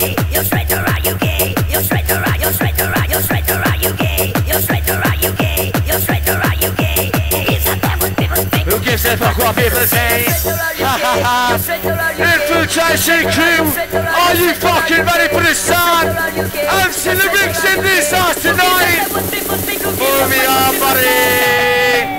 gay? You're straight or are you gay? You're straight or are you straight or are you straight or are you gay? You're straight or are you gay? You're straight or are you gay? Who gives a damn what people think? Who gives a fuck what people say? Infiltration crew, are you fucking ready for the sun? MC Lyrics in this house tonight. Move me on, buddy.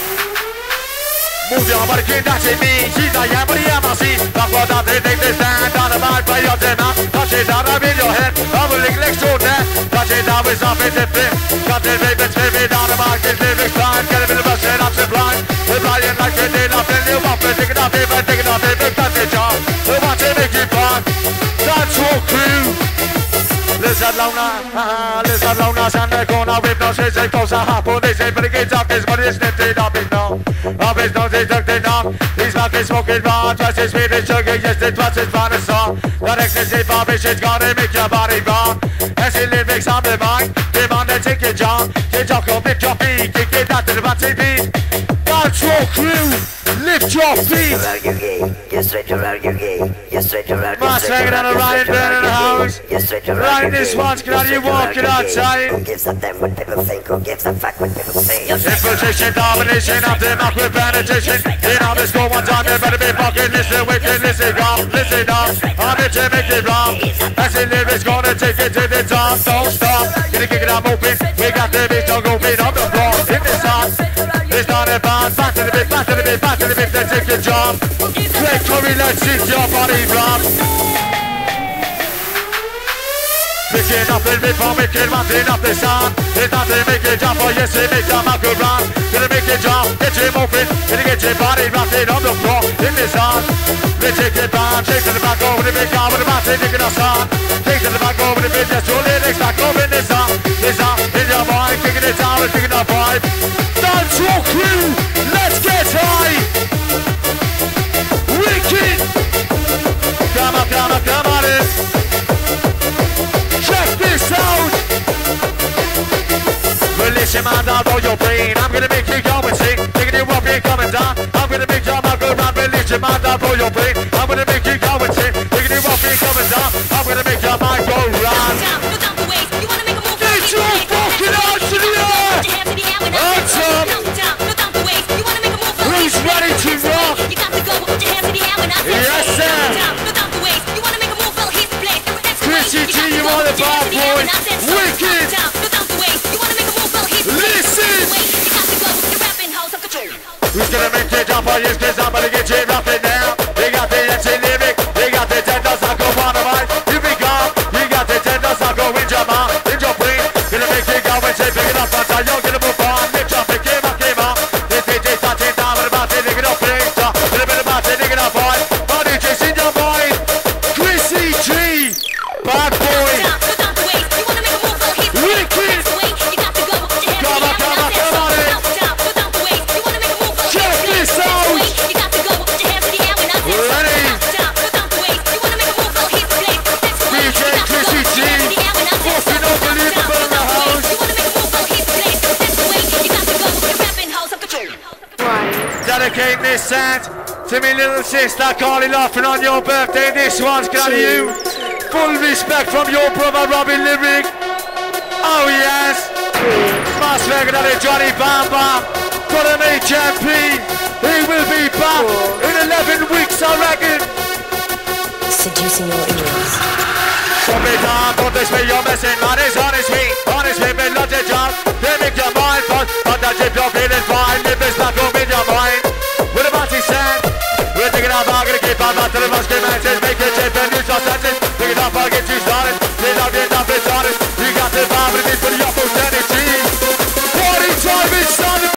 Move your body, kid, that's it, me. She's a yammy, yammy. Talk about that, they take this stand. Down the mic, play your dinner. Touch it down, I'm in your head. I'm willing next to that. Touch it down with something to flip. Got the baby, baby, down the mic, it's lyrics time. Get a bit of a shit, I'm sublime. We're flying like it, they're not in you. Up and take it up, baby, take it up, baby. That's the job. We want to make it fun. That's your crew. Lizard Lona, Santa Corner, with no shit, say, close a hop on this, but it gets up, this money is lifted up, it's no. Up his nose, he's tucked it down. He's fucking smoking bar, just his feet is sugar, yes, it was his finest song. That ecstasy vibration's gonna make your body wrong. As he lyrics on the mind, demand a ticket, John. Get your go, lift your feet, kick it out to the batty beat. That's your crew, lift your feet. You're straight or are you gay? You're straight or are you Mass hanging on a Ryan Burn in the house. Ryan, this one's good, you walking outside. Who gives a damn what people think? Who gives a fuck what people say? Infiltration, domination, of the mark with penetration. In on the score one time, you better be fucking listen, wicked, listen up, listen up. I'm here to make it wrong. As the lyrics gonna take it to the top, don't stop. Gonna kick it up open, we got the beat, don't go beat on the floor. In this song, it's not a band, back to the beat, back to the beat, back to the beat, let's take your job. Great Curry, let's hit your body drop. Picking up the rhythm, making mountain up the sound. It's not to make it jump, or yes, it makes a muckle run. Gonna make it jump, get him open, gonna get your body rocking on the floor in this song. Let's take it back, take to the back over the big guy with the mountain, taking a song. Take to the back over the big, just your lyrics back over in this song. This song, in your mind, kicking it down and kicking up vibe. Dance your crew, let's get high. Wicked. Come on, come on, come on in. Check this out! Release your mind out of your brain. I'm gonna make you go insane. Taking you up here coming down. I'm gonna make your mind go round. Release your mind out of your brain. I'm gonna make you go insane. Taking you up here coming down. I'm gonna make your mind go round. Get your fucking arms to the air! Hands up! Who's ready to rock? Yes, sir! Chrissy G, you are the bad boy. Wicked. Listen. Who's gonna make it jump on your skis? I'm gonna get you rapping now. They got the MC lyric. They got the tender circle on the mic. You be gone. You got the tender circle in your mouth, in your brain. Gonna make it go and say, pick it up, that's how you're gonna move on. Lift up, it came up. This DJ starting down with the body, dig it up, please. A little bit of body, dig it up, boy. Body just in your mind. Chrissy G. Bad boy! Wicked! Come on, come on, come on in! Check this out! Ready? DJ Chrissy G! Fucking unbelievable in the house! Dedicate this set to me little sister Carly laughing on your birthday. This one's got you. Full respect from your brother Robbie Lyric. Oh yes. Mass Regular Johnny Bamba. Got an HMP. He will be back in 11 weeks, I reckon. Seducing your ears. Stop it down, don't this way you're messing. Man is honest me, but not a job. They make your mind fun, but that if you're feeling fine, live this back up in your mind. With a body sand, we're taking our bag, gonna keep our back to the musket matches. Make it chip and use your senses. Pick it up, I'll get you started.